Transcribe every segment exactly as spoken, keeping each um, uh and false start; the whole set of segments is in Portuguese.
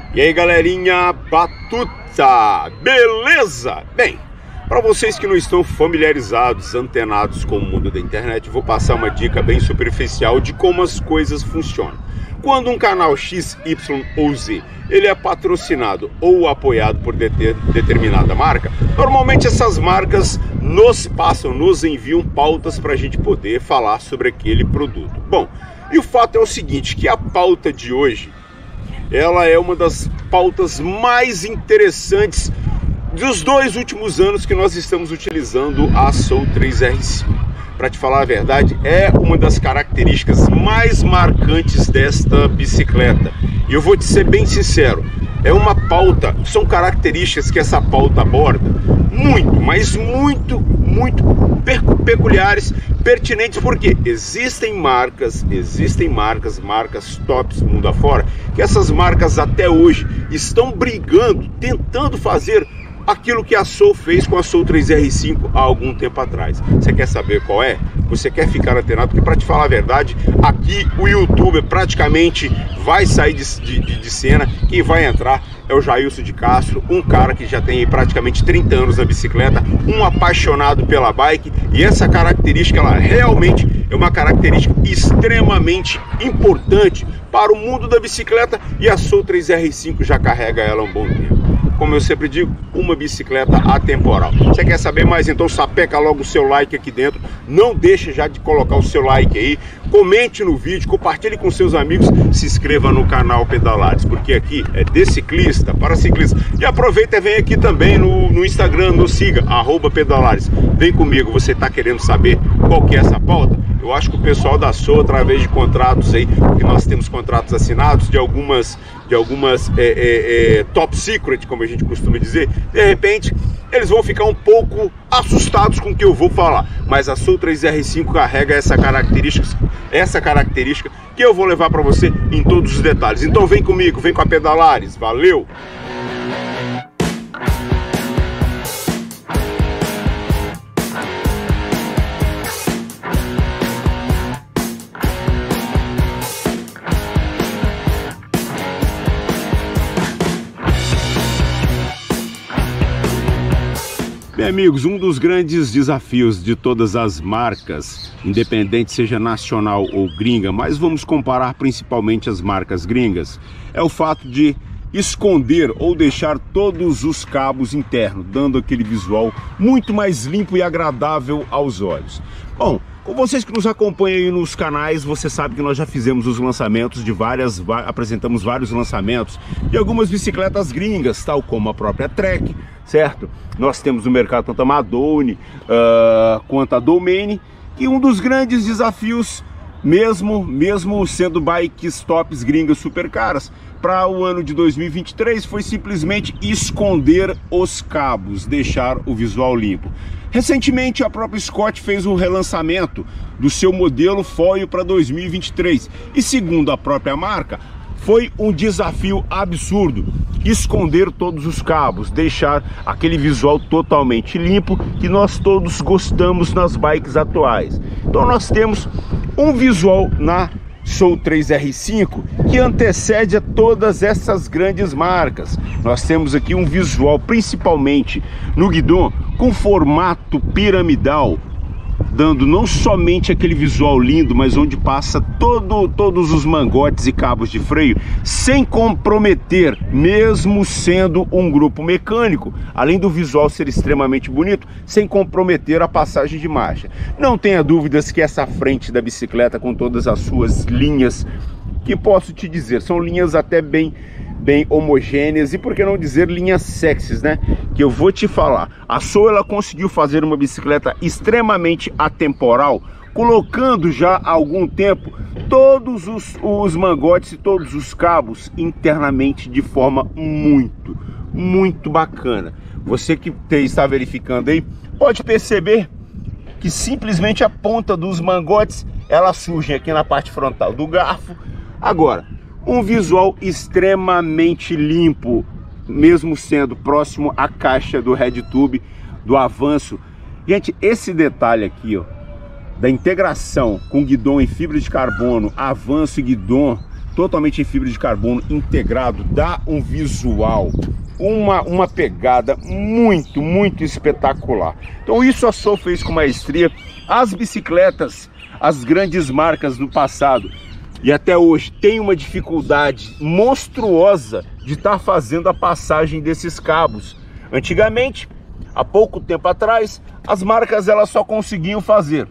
E aí, galerinha batuta, beleza? Bem, para vocês que não estão familiarizados, antenados com o mundo da internet, vou passar uma dica bem superficial de como as coisas funcionam. Quando um canal X, Y ou Z ele é patrocinado ou apoiado por deter, determinada marca, normalmente essas marcas nos passam, nos enviam pautas para a gente poder falar sobre aquele produto. Bom, e o fato é o seguinte, que a pauta de hoje, ela é uma das pautas mais interessantes dos dois últimos anos que nós estamos utilizando a Soul três R cinco. Para te falar a verdade, é uma das características mais marcantes desta bicicleta. E eu vou te ser bem sincero, é uma pauta, são características que essa pauta aborda muito, mas muito, muito peculiares, pertinentes, porque existem marcas, existem marcas, marcas tops mundo afora, que essas marcas até hoje estão brigando, tentando fazer aquilo que a Soul fez com a Soul três R cinco há algum tempo atrás. Você quer saber qual é? Você quer ficar antenado? Porque, para te falar a verdade, aqui o YouTube praticamente vai sair de, de, de cena. Quem vai entrar é o Jailson de Castro, um cara que já tem praticamente trinta anos na bicicleta, um apaixonado pela bike, e essa característica, ela realmente é uma característica extremamente importante para o mundo da bicicleta, e a Soul três R cinco já carrega ela há um bom tempo. Como eu sempre digo, uma bicicleta atemporal. Você quer saber mais? Então sapeca logo o seu like aqui dentro. Não deixe já de colocar o seu like aí. Comente no vídeo, compartilhe com seus amigos. Se inscreva no canal Pedalares, porque aqui é de ciclista para ciclista. E aproveita e vem aqui também no, no Instagram, nos siga, arroba Pedalares. Vem comigo, você está querendo saber qual que é essa pauta? Eu acho que o pessoal da Soul, através de contratos aí, porque nós temos contratos assinados de algumas, de algumas é, é, é, top secret, como a gente costuma dizer, de repente eles vão ficar um pouco assustados com o que eu vou falar. Mas a Soul três R cinco carrega essa característica, essa característica que eu vou levar para você em todos os detalhes. Então vem comigo, vem com a Pedalares, valeu! Bem, amigos, um dos grandes desafios de todas as marcas, independente seja nacional ou gringa, mas vamos comparar principalmente as marcas gringas, é o fato de esconder ou deixar todos os cabos internos, dando aquele visual muito mais limpo e agradável aos olhos. Bom, com vocês que nos acompanham aí nos canais, você sabe que nós já fizemos os lançamentos de várias, apresentamos vários lançamentos de algumas bicicletas gringas, tal como a própria Trek, certo? Nós temos no mercado tanto a Madone uh, quanto a Domain, e um dos grandes desafios, mesmo, mesmo sendo bikes tops gringas super caras, para o ano de dois mil e vinte e três foi simplesmente esconder os cabos, deixar o visual limpo. Recentemente a própria Scott fez um relançamento do seu modelo foil para dois mil e vinte e três, e segundo a própria marca, foi um desafio absurdo esconder todos os cabos, deixar aquele visual totalmente limpo que nós todos gostamos nas bikes atuais. Então nós temos um visual na Soul três R cinco que antecede a todas essas grandes marcas. Nós temos aqui um visual principalmente no guidão com formato piramidal, dando não somente aquele visual lindo, mas onde passa todo, todos os mangotes e cabos de freio sem comprometer, mesmo sendo um grupo mecânico, além do visual ser extremamente bonito, sem comprometer a passagem de marcha. Não tenha dúvidas que essa frente da bicicleta, com todas as suas linhas, que posso te dizer, são linhas até bem bem homogêneas, e por que não dizer linhas sexys, né? Que eu vou te falar, a Soul, ela conseguiu fazer uma bicicleta extremamente atemporal, colocando já há algum tempo todos os, os mangotes e todos os cabos internamente de forma muito, muito bacana. Você que está verificando aí, pode perceber que simplesmente a ponta dos mangotes, ela surge aqui na parte frontal do garfo. Agora, um visual extremamente limpo, mesmo sendo próximo à caixa do RedTube, do Avanço. Gente, esse detalhe aqui, ó, da integração com guidão em fibra de carbono, Avanço e guidão, totalmente em fibra de carbono integrado, dá um visual, uma, uma pegada muito, muito espetacular. Então isso a Soul fez com maestria. As bicicletas, as grandes marcas do passado e até hoje tem uma dificuldade monstruosa de estar fazendo a passagem desses cabos. Antigamente, há pouco tempo atrás, as marcas elas só conseguiam fazer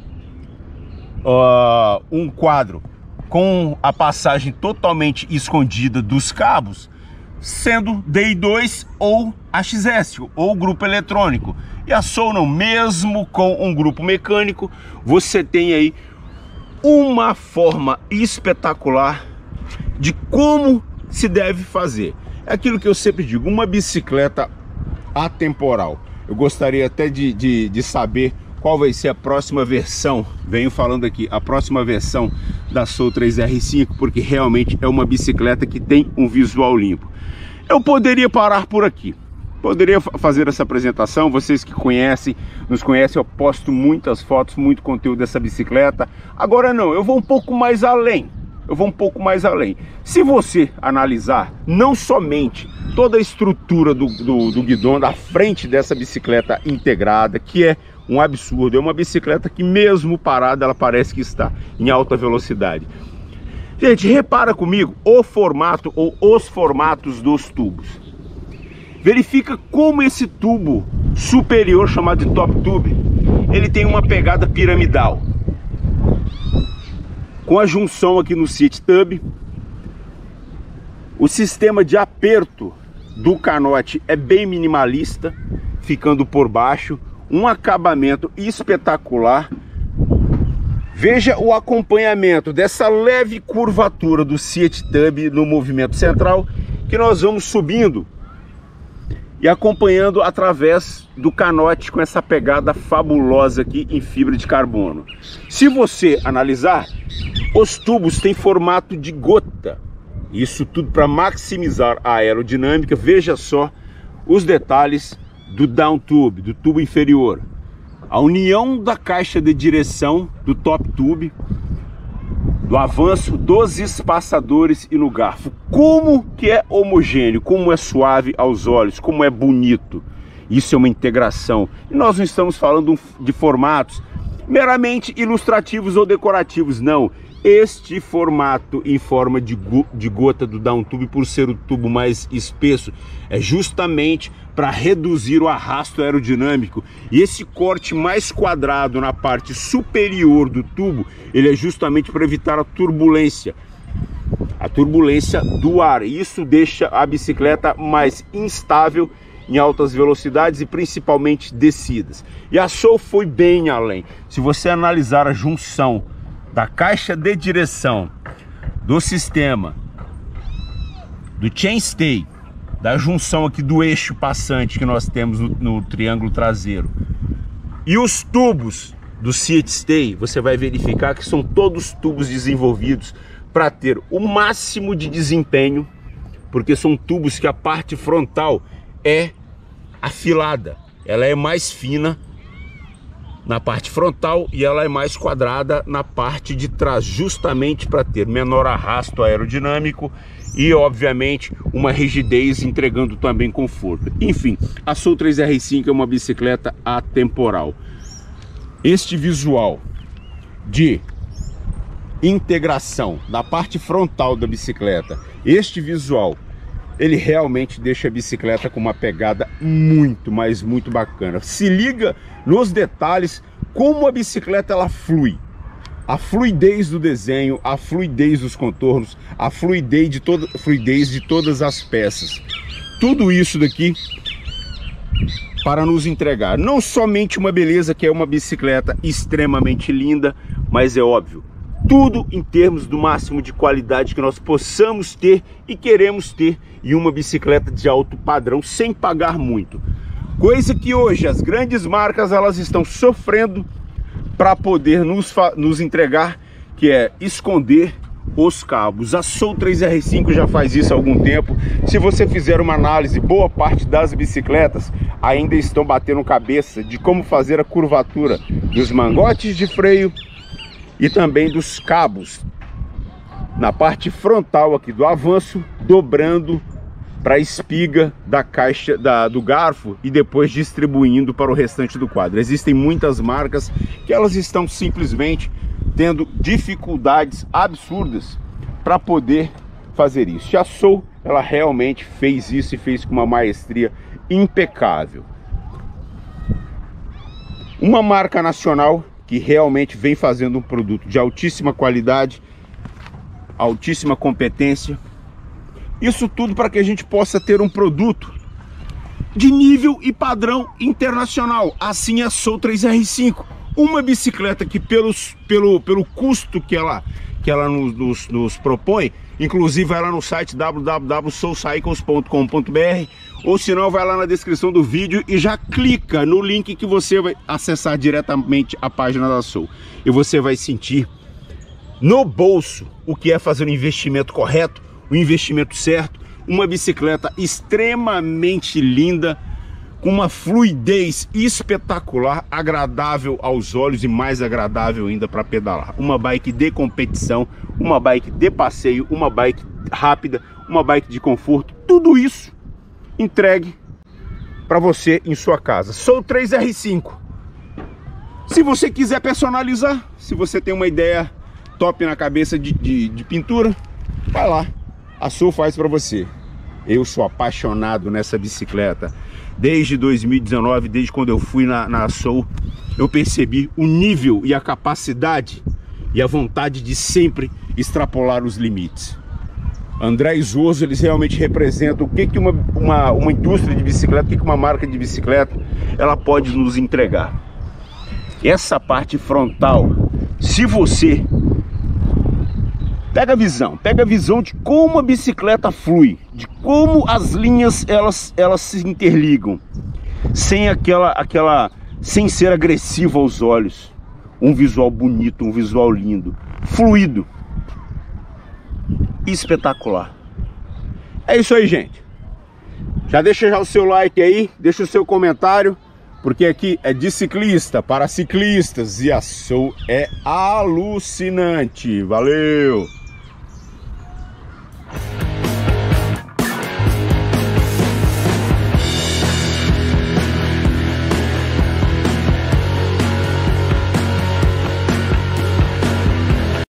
uh, um quadro com a passagem totalmente escondida dos cabos, sendo D I dois ou A X S, ou grupo eletrônico. E a Soul não, mesmo com um grupo mecânico, você tem aí uma forma espetacular de como se deve fazer. É aquilo que eu sempre digo, uma bicicleta atemporal. Eu gostaria até de, de, de saber qual vai ser a próxima versão, venho falando aqui, a próxima versão da Soul três R cinco, porque realmente é uma bicicleta que tem um visual limpo. Eu poderia parar por aqui, poderia fazer essa apresentação, vocês que conhecem, nos conhecem, eu posto muitas fotos, muito conteúdo dessa bicicleta. Agora não, eu vou um pouco mais além, eu vou um pouco mais além. Se você analisar não somente toda a estrutura do, do, do guidão da frente dessa bicicleta integrada, que é um absurdo, é uma bicicleta que mesmo parada ela parece que está em alta velocidade. Gente, repara comigo o formato ou os formatos dos tubos. Verifica como esse tubo superior, chamado de top tube, ele tem uma pegada piramidal, com a junção aqui no seat tub. O sistema de aperto do canote é bem minimalista, ficando por baixo, um acabamento espetacular. Veja o acompanhamento dessa leve curvatura do seat tub no movimento central, que nós vamos subindo e acompanhando através do canote com essa pegada fabulosa aqui em fibra de carbono. Se você analisar, os tubos têm formato de gota, isso tudo para maximizar a aerodinâmica. Veja só os detalhes do down tube, do tubo inferior, a união da caixa de direção do top tube, do avanço dos espaçadores e no garfo. Como que é homogêneo, como é suave aos olhos, como é bonito. Isso é uma integração. E nós não estamos falando de formatos meramente ilustrativos ou decorativos, não. Este formato em forma de, go de gota do down tube, por ser o tubo mais espesso, é justamente para reduzir o arrasto aerodinâmico. E esse corte mais quadrado na parte superior do tubo, ele é justamente para evitar a turbulência, a turbulência do ar. Isso deixa a bicicleta mais instável em altas velocidades e principalmente descidas. E a Soul foi bem além. Se você analisar a junção da caixa de direção, do sistema, do chainstay, da junção aqui do eixo passante que nós temos no, no triângulo traseiro, e os tubos do seat stay, você vai verificar que são todos tubos desenvolvidos para ter o máximo de desempenho, porque são tubos que a parte frontal é afilada, ela é mais fina na parte frontal e ela é mais quadrada na parte de trás, justamente para ter menor arrasto aerodinâmico e obviamente uma rigidez, entregando também conforto. Enfim, a Soul três R cinco é uma bicicleta atemporal. Este visual de integração na parte frontal da bicicleta, este visual, ele realmente deixa a bicicleta com uma pegada muito, mas muito bacana. Se liga nos detalhes, como a bicicleta ela flui. A fluidez do desenho, a fluidez dos contornos, a fluidez de, toda, fluidez de todas as peças. Tudo isso daqui para nos entregar não somente uma beleza, que é uma bicicleta extremamente linda, mas é óbvio, tudo em termos do máximo de qualidade que nós possamos ter e queremos ter em uma bicicleta de alto padrão, sem pagar muito. Coisa que hoje as grandes marcas elas estão sofrendo para poder nos, nos entregar, que é esconder os cabos. A Soul três R cinco já faz isso há algum tempo. Se você fizer uma análise, boa parte das bicicletas ainda estão batendo cabeça de como fazer a curvatura dos mangotes de freio e também dos cabos na parte frontal aqui do avanço, dobrando para a espiga da caixa da, do garfo e depois distribuindo para o restante do quadro. Existem muitas marcas que elas estão simplesmente tendo dificuldades absurdas para poder fazer isso. E a Soul, ela realmente fez isso e fez com uma maestria impecável. Uma marca nacional que realmente vem fazendo um produto de altíssima qualidade, altíssima competência. Isso tudo para que a gente possa ter um produto de nível e padrão internacional. Assim é a Soul três R cinco. Uma bicicleta que pelos, pelo, pelo custo que ela, que ela nos, nos, nos propõe, inclusive vai lá no site w w w ponto soul cycles ponto com ponto b r, ou se não, vai lá na descrição do vídeo e já clica no link que você vai acessar diretamente a página da Soul. E você vai sentir no bolso o que é fazer um investimento correto, o investimento certo, uma bicicleta extremamente linda, com uma fluidez espetacular, agradável aos olhos e mais agradável ainda para pedalar. Uma bike de competição, uma bike de passeio, uma bike rápida, uma bike de conforto, tudo isso entregue para você em sua casa. Soul três R cinco. Se você quiser personalizar, se você tem uma ideia top na cabeça de, de, de pintura, vai lá, a Soul faz para você. Eu sou apaixonado nessa bicicleta. Desde dois mil e dezenove, desde quando eu fui na, na Soul, eu percebi o nível e a capacidade e a vontade de sempre extrapolar os limites. André e Zorzo, eles realmente representam o que, que uma, uma, uma indústria de bicicleta, o que, que uma marca de bicicleta ela pode nos entregar. Essa parte frontal, se você pega a visão, pega a visão de como a bicicleta flui, de como as linhas elas, elas se interligam, sem aquela, aquela, sem ser agressivo aos olhos, um visual bonito, um visual lindo, fluido, espetacular. É isso aí, gente. Já deixa já o seu like aí, deixa o seu comentário, porque aqui é de ciclista para ciclistas e a Soul é alucinante. Valeu!